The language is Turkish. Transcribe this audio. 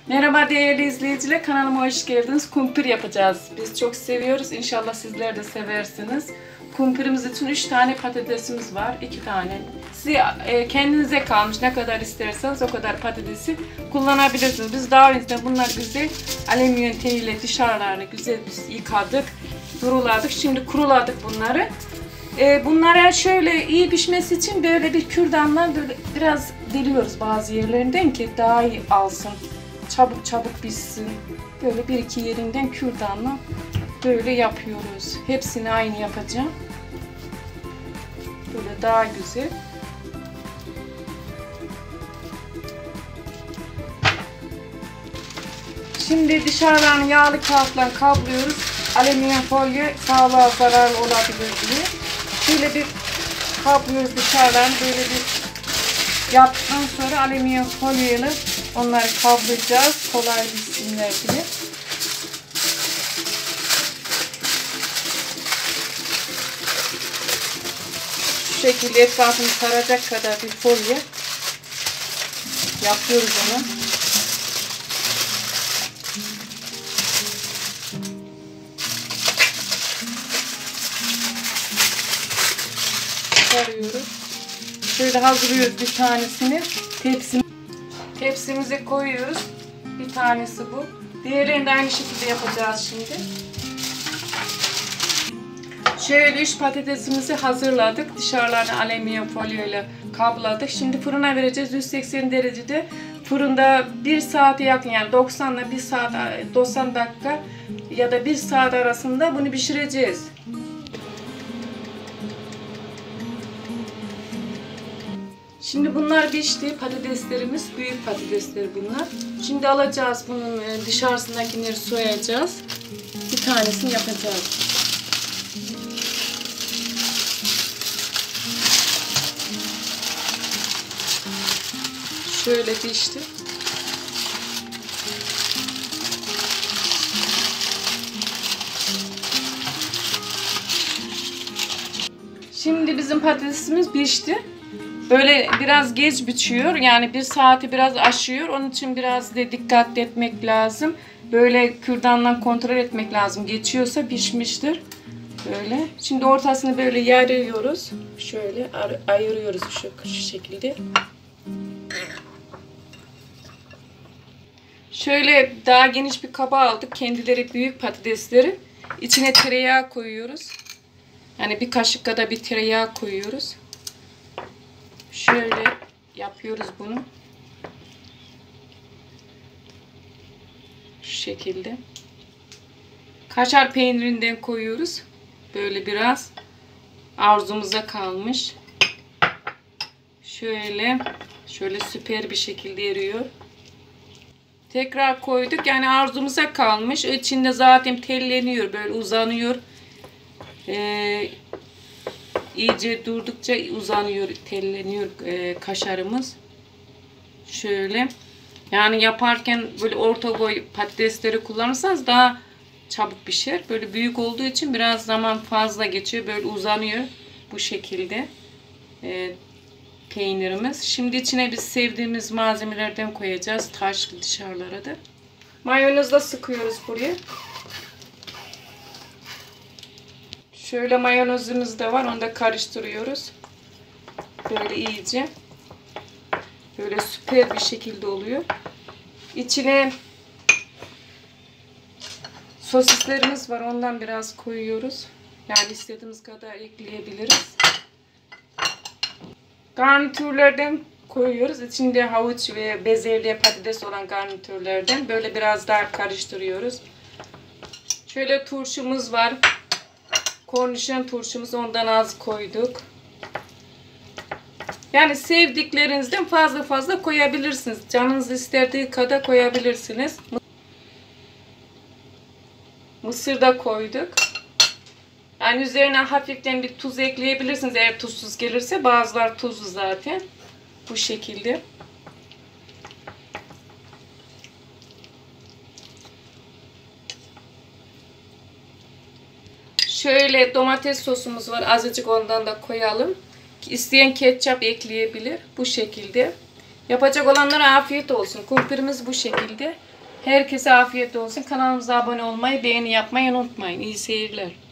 Merhaba değerli izleyiciler, kanalıma hoş geldiniz. Kumpir yapacağız. Biz çok seviyoruz. İnşallah sizler de seversiniz. Kumpirimiz için 3 tane patatesimiz var. 2 tane. Size kendinize kalmış. Ne kadar isterseniz o kadar patatesi kullanabilirsiniz. Biz daha önce bunlar güzel alüminyum ile dışarılarını güzel yıkadık. Duruladık. Şimdi kuruladık bunları. Bunlara şöyle iyi pişmesi için böyle bir kürdanla böyle biraz deliyoruz bazı yerlerinden ki daha iyi alsın. Çabuk pişsin. Böyle bir iki yerinden kürdanla böyle yapıyoruz. Hepsini aynı yapacağım. Böyle daha güzel. Şimdi dışarıdan yağlı kağıtla kaplıyoruz. Alüminyum folyo sağlığa zararlı olabilir diye. Şöyle bir kaplıyoruz dışarıdan, böyle bir yaptıktan sonra alüminyum folyoyla onları kavrayacağız. Kolay pişsinler diye. Şu şekilde etrafını saracak kadar bir folyo yapıyoruz onu. Sarıyoruz. Şöyle hazırlıyoruz bir tanesini. Tepsimize koyuyoruz. Bir tanesi bu. Diğerlerini de aynı şekilde yapacağız şimdi. Şöyle 3 patatesimizi hazırladık. Dışarılarını alüminyum folyo ile kapladık. Şimdi fırına vereceğiz. 180 derecede. Fırında 1 saate yakın, yani 90 ile 1 saat 90 dakika ya da 1 saat arasında bunu pişireceğiz. Şimdi bunlar pişti. Patateslerimiz büyük patatesler bunlar. Şimdi alacağız bunun dışarısındakileri soyacağız. Bir tanesini yapacağız. Şöyle pişti. Şimdi bizim patatesimiz pişti. Böyle biraz geç biçiyor. Yani 1 saati biraz aşıyor. Onun için biraz da dikkatli etmek lazım. Böyle kürdanla kontrol etmek lazım. Geçiyorsa pişmiştir. Böyle. Şimdi ortasını böyle yarıyoruz. Şöyle ayırıyoruz şu şekilde. Şöyle daha geniş bir kaba aldık. Kendileri büyük patatesleri. İçine tereyağı koyuyoruz. Yani bir kaşık kadar bir tereyağı koyuyoruz. Şöyle yapıyoruz bunu. Şu şekilde. Kaşar peynirinden koyuyoruz. Böyle biraz arzumuza kalmış. Şöyle süper bir şekilde eriyor. Tekrar koyduk. Yani arzumuza kalmış. İçinde zaten telleniyor. Böyle uzanıyor. İyice durdukça uzanıyor, telleniyor kaşarımız. Şöyle. Yani yaparken böyle orta boy patatesleri kullanırsanız daha çabuk pişer. Böyle büyük olduğu için biraz zaman fazla geçiyor. Böyle uzanıyor bu şekilde peynirimiz. Şimdi içine biz sevdiğimiz malzemelerden koyacağız. Taşlı dışarılara da. Mayonezle sıkıyoruz buraya. Şöyle mayonezimiz de var. Onu da karıştırıyoruz. Böyle iyice. Böyle süper bir şekilde oluyor. İçine sosislerimiz var. Ondan biraz koyuyoruz. Yani istediğimiz kadar ekleyebiliriz. Garnitürlerden koyuyoruz. İçinde havuç ve bezelye, patates olan garnitürlerden. Böyle biraz daha karıştırıyoruz. Şöyle turşumuz var. Kornişon turşumuz, ondan az koyduk. Yani sevdiklerinizden fazla koyabilirsiniz. Canınız istediği kadar koyabilirsiniz. Mısır da koyduk. Yani üzerine hafiften bir tuz ekleyebilirsiniz eğer tuzsuz gelirse. Bazılar tuzlu zaten. Bu şekilde. Şöyle domates sosumuz var. Azıcık ondan da koyalım. İsteyen ketçap ekleyebilir. Bu şekilde. Yapacak olanlara afiyet olsun. Kumpirimiz bu şekilde. Herkese afiyet olsun. Kanalımıza abone olmayı, beğeni yapmayı unutmayın. İyi seyirler.